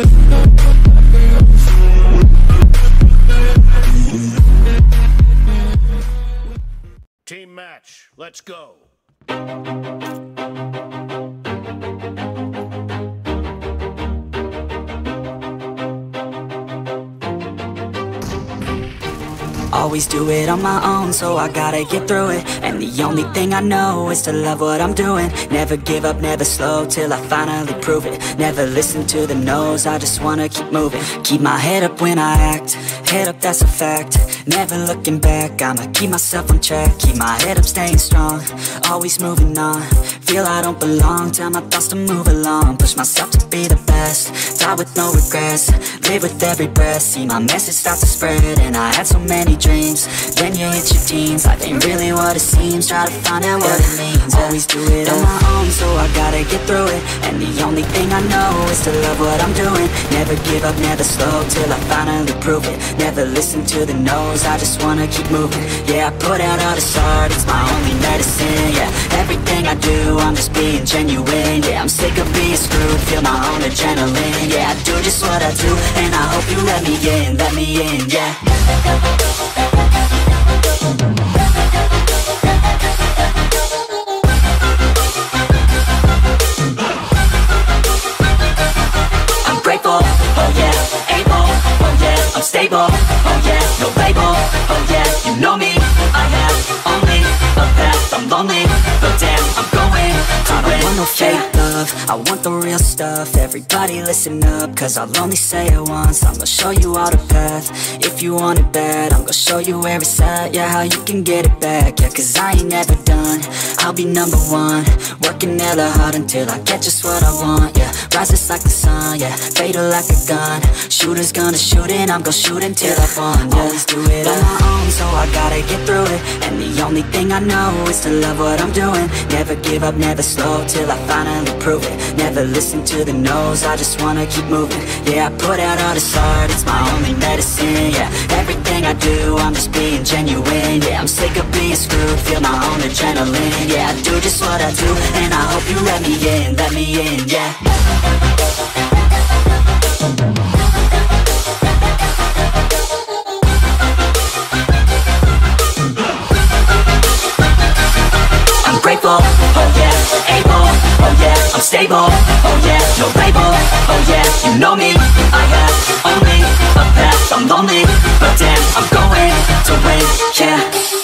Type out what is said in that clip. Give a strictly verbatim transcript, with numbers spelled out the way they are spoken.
Team match, let's go. Always do it on my own, so I gotta get through it. And the only thing I know is to love what I'm doing. Never give up, never slow, till I finally prove it. Never listen to the no's, I just wanna keep moving. Keep my head up when I act, head up, that's a fact. Never looking back, I'ma keep myself on track. Keep my head up, staying strong, always moving on. Feel I don't belong, tell my thoughts to move along. Push myself to be the best, die with no regrets. Live with every breath, see my message start to spread. And I had so many dreams, then you hit your teens. Life ain't really what it seems, try to find out what it means. Always do it on my own, so I gotta get through it. And the only thing I know is to love what I'm doing. Never give up, never slow, till I finally prove it. Never listen to the no's, I just wanna keep moving. Yeah, I put out all this art, it's my only medicine. Yeah, everything I do, I'm just being genuine. Yeah, I'm sick of being screwed, feel my own adrenaline. Yeah, I do just what I do, and I hope you let me in, let me in, yeah. I'm grateful, oh yeah, able, oh yeah, I'm stable, oh yeah, no label, oh yeah, you know me, I have only a path, I'm lonely, but damn, I'm going to I don't want no fake love, I want the real stuff. Everybody listen up, cause I'll only say it once. I'm gonna show you all the path, if you want it bad. I'm gonna show you where it's at, yeah, how you can get it back. Yeah, cause I ain't never done, I'll be number one. Working hella hard until I get just what I want. Yeah, rises like the sun, yeah, fatal like a gun. Shooter's gonna shoot and I'm gonna shoot until I won. Yeah, always do it on my own, so I gotta get through it. And the only thing I know is to love what I'm doing. Never give up, never slow, till I finally prove it. Never listen to the no's, I just wanna keep moving. Yeah, I put out all this art, it's my only medicine. Yeah, everything I do, I'm just being genuine. Yeah, I'm sick of being screwed, feel my own adrenaline. Yeah, I do just what I do, and I hope you let me in, let me in, yeah. Grateful, oh yeah, able, oh yeah, I'm stable, oh yeah, no label, oh yeah, you know me, I have only a path, I'm lonely, but damn, I'm going to win, yeah.